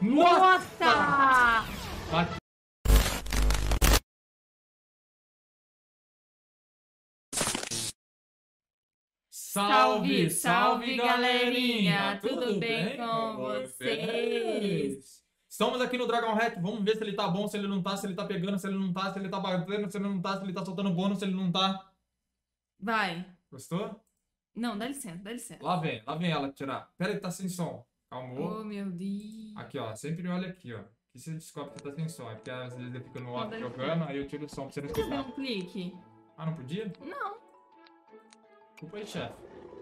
Nossa! Bate. Salve, salve, galerinha! Tudo bem com vocês? Estamos aqui no Dragon Hack. Vamos ver se ele tá bom, se ele não tá, se ele tá pegando, se ele não tá, se ele tá batendo, se ele não tá, se ele tá soltando bônus, se ele não tá. Vai. Gostou? Não, dá licença, dá licença. Lá vem ela tirar. Pera aí, tá sem som. Calmou. Oh, meu Deus. Aqui, ó. Sempre olha aqui, ó. Que você descobre que tá sem som. É porque às vezes ele fica no off Não, jogando, aí eu tiro o som pra você não Por que escutar. um clique? Ah, não podia? Não. Desculpa aí, chefe.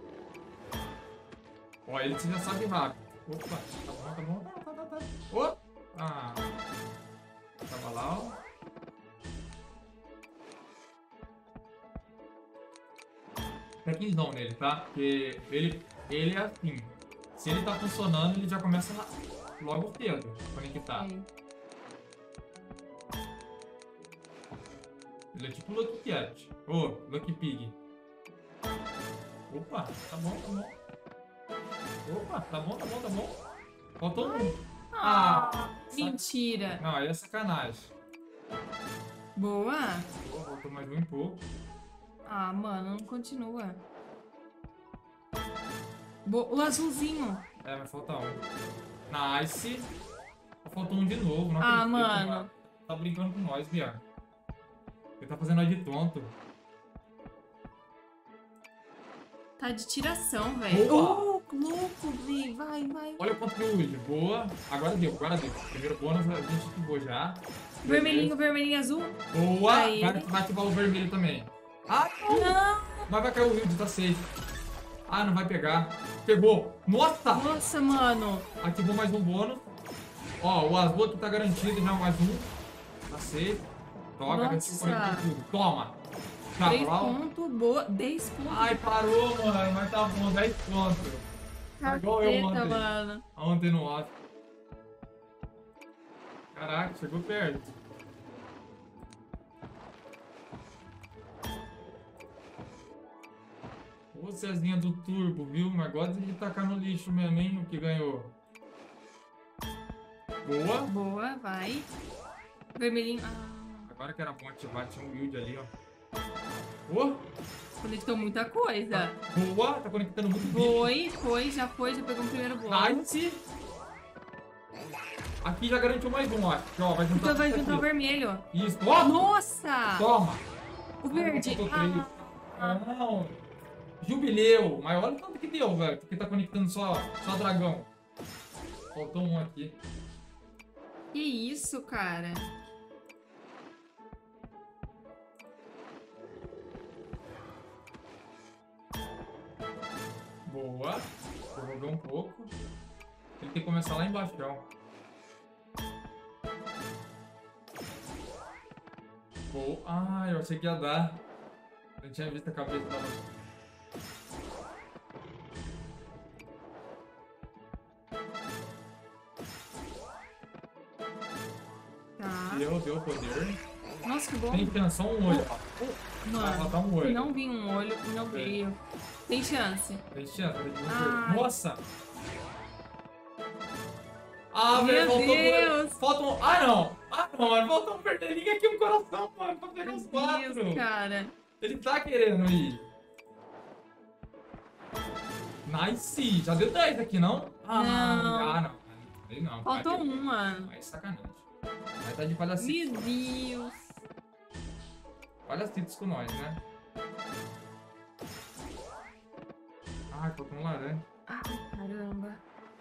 Ó, ele já sabe rápido. Opa, tá bom, tá bom. Tá. Ô! Ah. Tava lá, ó. Tequinzão nele, tá? Porque ele é assim. Se ele tá funcionando, ele já começa logo cedo conectar. Ele é tipo Lucky Cat. Ô, Lucky Pig. Opa, tá bom, tá bom. Opa, tá bom, tá bom, tá bom. Faltou um. Mentira. Não, aí é sacanagem. Boa. Boa, faltou mais um e pouco. Ah, mano, não continua. O azulzinho. É, mas falta um. Nice. Faltou um de novo. Não Ah, acredito, mano. Tá brincando com nós, Bianca. Ele tá fazendo nós de tonto. Tá de tiração, velho. Opa! Louco, velho. Vai. Olha quanto que eu uso. Boa. Agora deu, agora deu. Primeiro bônus a gente ativou já. Vermelhinho, azul. Boa! Aí. Vai ativar o vermelho também. Ah, Não. Mas vai cair o Wild, tá safe. Ah, não vai pegar. Pegou. Nossa! Nossa, mano. Ativou mais um bônus. Ó, o azul aqui tá garantido, já mais um. Tá safe. Toca, garantiu tudo. Toma. Tá, 3 pontos, boa. 10 pontos. Ai, parou, mano. Mas tá bom, 10 pontos. Tá igual eu ontem. Mano. Ontem no off. Caraca, chegou perto. Ô, Cezinha do Turbo, viu? Mas gosta de tacar no lixo mesmo, hein? O que ganhou. Boa. Boa, vai. Vermelhinho. Agora que era bom ativar, tinha um build ali, ó. Ô! Conectou muita coisa. Boa! Tá conectando muito bicho. Já pegou o primeiro bloco. Nice! Aqui já garantiu mais um, ó. Aqui, ó, vai juntar Então vai juntar o vermelho. Isso. Ó! Nossa! Toma! O verde. Não! Jubileu! Mas olha o tanto que deu, velho. Porque tá conectando só dragão. Faltou um aqui. Que isso, cara? Boa. Prorrogou um pouco. Ele tem que começar lá embaixo, ó. Boa. Ah, eu achei que ia dar. Eu tinha visto a cabeça da noite. Tá. Deu o poder. Nossa, que bom. Tem chance, só um olho. Vai faltar um olho. Se não vir um olho, não veio. Tem chance. Tem chance. Ai. Nossa! Ah, Meu velho, Deus! falta um... Ah, não! Mano, falta um vermelhinho aqui, um coração, mano, pra pegar os Meu 4. Deus, cara. Ele tá querendo ir. Nice! Já deu 10 aqui, não? Não. Não. Aí não. Faltou Aí, um, mano. aí sacanagem. Aí tá de palhacitos. Meu Deus. Palhacitos com nós, né? Ai, faltou um laranja. Ai, caramba.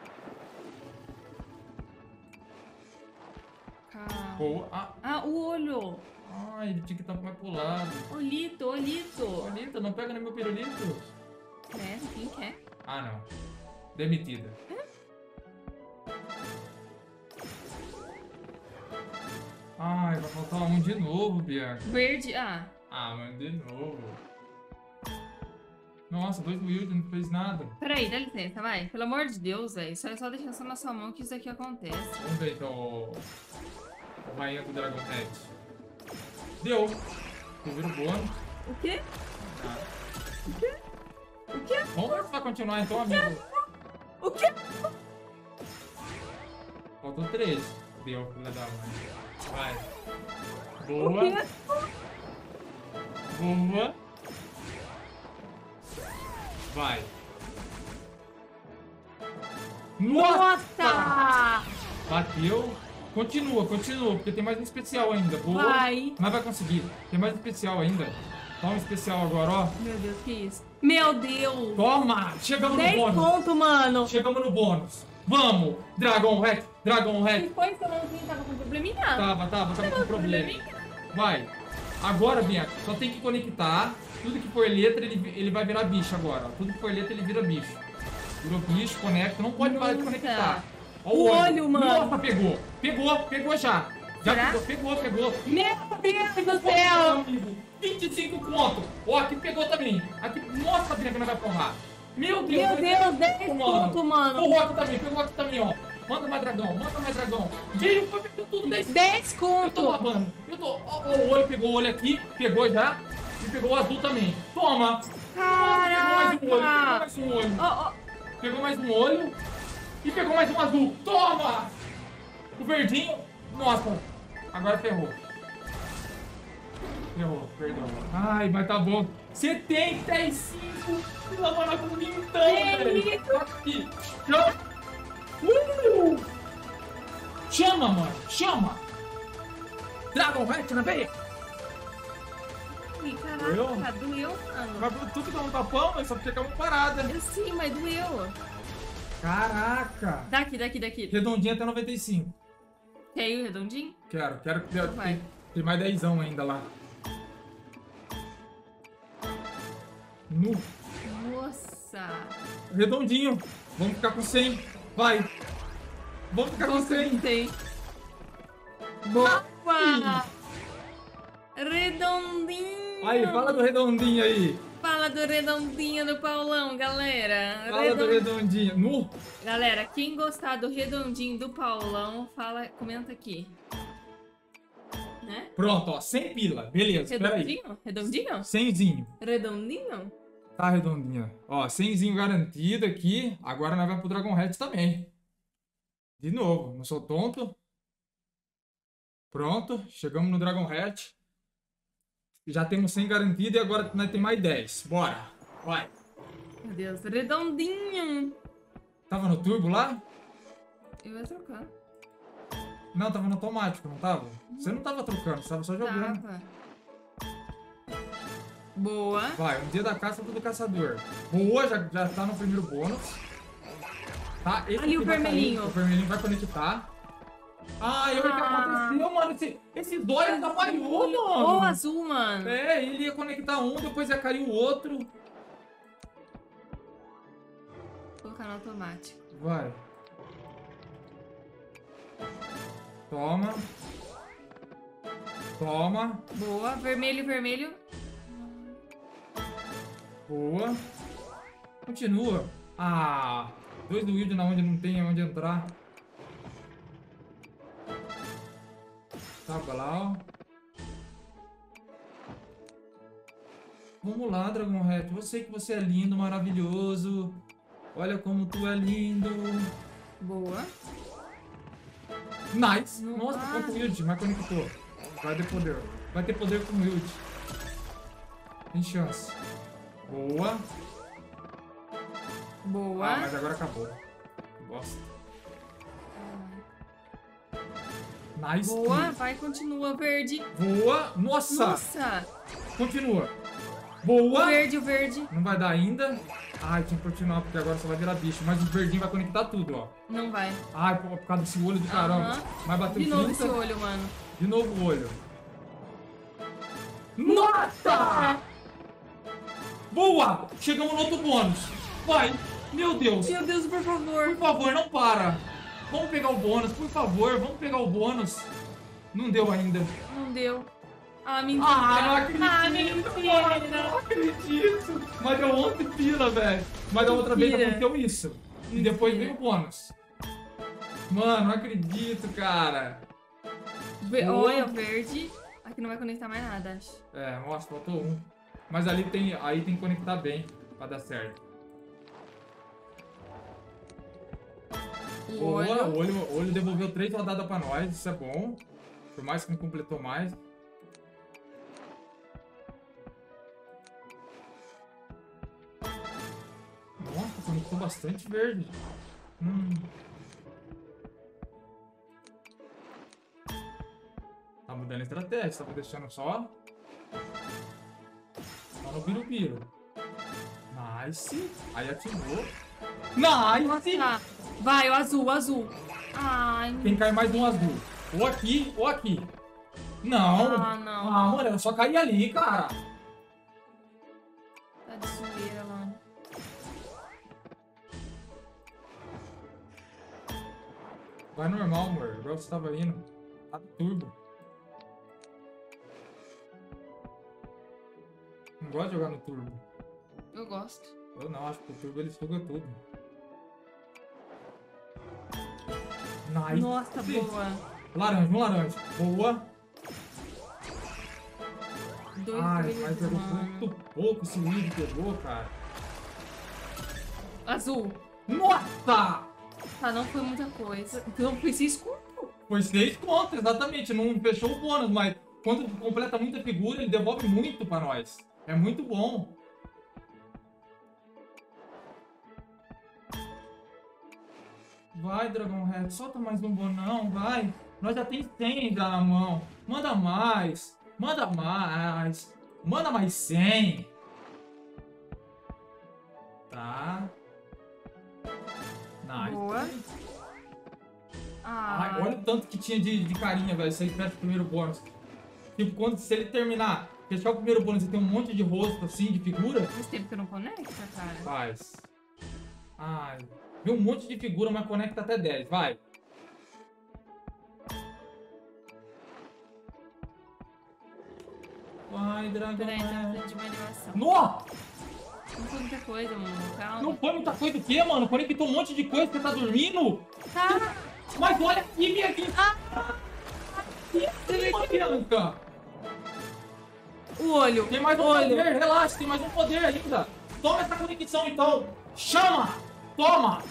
Calma. Boa. Ah, o olho. Ai, ele tinha que estar mais pro lado. Olito. Pirulito, não pega no meu pirulito. É, quem quer? Ah, não. Demitida. Ai, vai faltar um de novo, Bianca. Verde. Ah, mano, de novo. Nossa, 2 Wild não fez nada. Peraí, dá licença, vai. Pelo amor de Deus, velho. Só deixa só na sua mão que isso aqui acontece. Vamos ver então o rainha do Dragon Head. Deu. Vira o bônus. O quê? Ah. O quê? Vamos ver se vai continuar então, amigo. O quê? Faltou 13. Deu, filha da mãe. Vai. Boa. Boa. Vai. Nossa! Bateu. Continua, porque tem mais um especial ainda. Boa. Vai. Mas vai conseguir. Tem mais um especial ainda. Toma um especial agora, ó. Meu Deus, que isso? Meu Deus! Toma! Chegamos no 10 bônus. pontos, mano! Chegamos no bônus. Vamos! Dragon Head, Dragon Head. Que foi? Seu mãozinho tava com probleminha? Tava com problema. Vai. Agora, Bianca, só tem que conectar. Tudo que for letra, ele vai virar bicho agora. Ó. Tudo que for letra, ele vira bicho. Virou bicho, conecta. Não pode parar de conectar. Ó, o olho, mano. Nossa, pegou já. Já pegou. Meu Deus do céu! 25 pontos. Ó, aqui pegou também. Aqui, nossa, Bianca, não vai porrar. Meu Deus, 10 pontos, mano. Pegou aqui também, ó. Manda mais dragão. Veio, pegou tudo. 10 Eu tô contos. babando. Ó, o olho, pegou o olho aqui. Pegou já. E pegou o azul também. Toma. Caraca. Pegou mais um olho. Pegou mais um olho. E pegou mais um azul. Toma. O verdinho. Nossa. Agora ferrou. Perdão. Ai, mas tá bom. 75. Pela mano, com lindão, velho. Aqui. Chama, mano. Chama. Dragon Head na veia. Caraca, doeu, mano. Mas tudo dá um tapão, mas só porque acabou parada. Eu sim, mas doeu. Caraca. Daqui. Redondinho até 95. Quer ir redondinho? Quero que Vai. tem mais 10 ainda lá. Nossa. Redondinho. Vamos ficar com 100. Vai. Vamos ficar com 100. Boa. Redondinho. Aí, fala do redondinho aí. Fala do redondinho do Paulão, galera. Fala do redondinho. Galera, quem gostar do redondinho do Paulão, comenta aqui. Né? Pronto, ó. 100 pila. Beleza, espera aí. Redondinho? 100zinho. Redondinho? Tá redondinho. Ó, 100zinho garantido aqui. Agora nós vamos pro Dragon Head também. De novo, não sou tonto. Pronto, chegamos no Dragon Head. Já temos 100 garantido e agora nós temos mais 10. Bora. Vai. Meu Deus, redondinho. Tava no turbo lá? Eu ia trocar. Não, tava no automático, não tava? Você não tava trocando, você tava só jogando. Tava. Boa. Vai, um dia da caça do caçador. Boa, já tá no primeiro bônus. Tá, esse Ali o vermelhinho. O vermelhinho vai conectar. Ah, eu o que aconteceu, mano? Esse dois atrapalhou, mano. Ou azul, mano. É, ele ia conectar um, depois ia cair o outro. Vou colocar no automático. Vai. Toma. Toma. Boa. Vermelho. Boa. Continua. Ah, 2 do Wilde na onde não tem onde entrar. Tava lá, ó. Vamos lá, Dragon Head. Eu sei que você é lindo, maravilhoso. Olha como tu é lindo. Boa. Nice. Nossa, foi com o Wilde, mas conectou. Vai ter poder. Vai ter poder com o Wilde. Tem chance. Boa. Boa. Ah, mas agora acabou. Bosta. Nice. Boa. Vai, continua. Verde. Boa. Nossa. Continua. Boa. O verde. Não vai dar ainda. Ai, tinha que continuar, porque agora só vai virar bicho. Mas o verdinho vai conectar tudo, ó. Não vai. Ai, por causa desse olho do caramba. Mas bateu De novo 30. esse olho, mano. De novo o olho. Nossa! Boa! Chegamos no outro bônus. Vai. Meu Deus. Meu Deus, por favor. Por favor, não para. Vamos pegar o bônus, por favor. Vamos pegar o bônus. Não deu ainda. Não deu. Ah, mentira. Não acredito. Mentira. Não acredito. Mas deu 11 pila, velho. Mas da outra vez aconteceu isso. E depois veio o bônus. Mano, não acredito, cara. Olha, o verde. Aqui não vai conectar mais nada, acho. É, mostra, faltou um. Mas ali aí tem que conectar bem pra dar certo. O olho. O olho devolveu 3 rodadas pra nós, isso é bom. Por mais que não completou mais. Nossa, conectou bastante verde. Tá mudando a estratégia, tava deixando só no birubiru. Nice. Aí ativou. Nice. Tá. Vai, o azul, o azul. Ai. Tem que cair mais um azul. Ou aqui, ou aqui. Não. Ah, não. Ah, mano, era só cair ali, cara. Tá de zoeira lá. Vai normal, amor. Igual você tava indo. Tá do turbo. Não gosto de jogar no turbo. Eu gosto. Eu não, acho que o turbo ele suga tudo. Nice. Nossa, boa. Laranja, um laranja. Boa. 2 Ai, vezes, mas pegou mano. muito pouco esse Luigi pegou, cara. Azul. Nossa! Tá, não foi muita coisa. Não foi 6 conto. Foi 6 contra, exatamente. Não fechou o bônus, mas quando completa muita figura, ele devolve muito pra nós. É muito bom. Vai, Dragon Head, solta mais um bonão, vai. Nós já tem 100 já na mão. Manda mais. Manda mais. Manda mais 100. Tá. Nice. Boa. Ai, Ah, olha o tanto que tinha de carinha, velho. Se ele tivesse o primeiro bônus. Tipo, se ele terminar, fechar o primeiro bônus e tem um monte de rosto assim, de figura. faz tempo que eu não conecta, cara. Faz. Ai. Vê um monte de figura, mas conecta até 10. Vai. Vai, dragão. Peraí, tá precisando de uma animação. Nossa! Não foi muita coisa, mano. Calma. Não foi muita coisa do que, mano? Conectou um monte de coisa, você tá dormindo? Tá. Mas olha aqui, minha vida. Bianca. O olho. Tem mais um poder, relaxa, tem mais um poder ainda. Toma essa conexão então. Chama! Toma!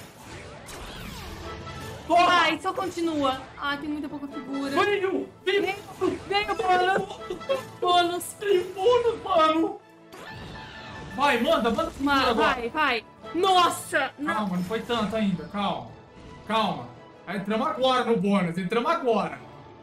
Toma! Ai, só continua. Ah, tem muita pouca figura. Veio! Vem o bônus. Bônus. Tem bônus, mano! Vai, manda figura agora. Vai. Nossa! Calma, não foi tanto ainda, calma. Calma. Aí entramos agora no bônus, entramos agora.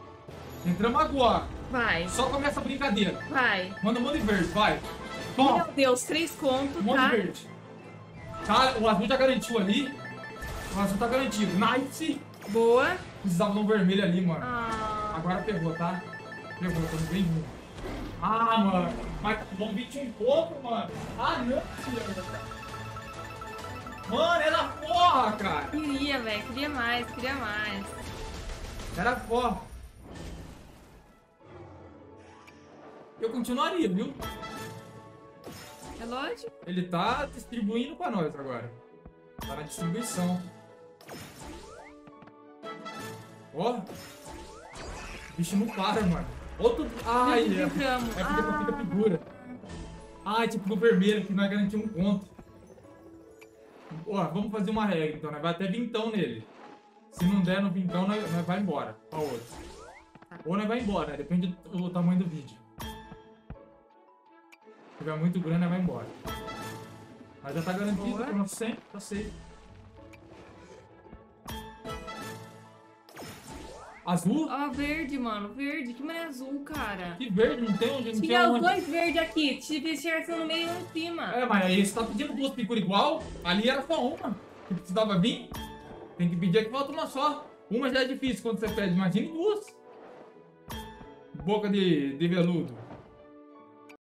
Vai. Só começa a brincadeira. Vai. Manda um monte de verde, vai. Toma, Meu Deus, 3 contos, um monte tá? de verde. Tá, o azul já garantiu ali. O azul tá garantido. Nice! Boa. Precisava de um vermelho ali, mano. Ah, Agora pegou, tá? Pegou, tô bem ruim. Ah, mano. Mas tá bom 21 pontos, mano. Ah, não, filho. Mano, era porra, cara. queria, velho. Queria mais. Era porra. Eu continuaria, viu? É lógico. Ele tá distribuindo pra nós agora. Tá na distribuição. Ó. O bicho não para, mano. Outro. Ai, é. É porque não fica figura. Ai, tipo no vermelho, que nós garantimos um ponto. Ó, vamos fazer uma regra, então. Nós vai até vintão nele. Se não der no vintão, nós vai embora pra outro. Ou nós vai embora, né? Depende do tamanho do vídeo. Se tiver muito grande, nós vai embora. Mas já tá garantido, pra nós sempre, tá safe. Azul? Ó, verde, mano. Verde. Que mané azul, cara. Que verde, não tem onde, não tem Tinha os onde. 2 verdes aqui. Tive esse no meio e um em cima. É, mas aí você tá pedindo 2 figuras igual, ali era só uma. Que precisava vir. Tem que pedir que falta uma só. Uma já é difícil quando você pede, imagine 2. Boca de veludo.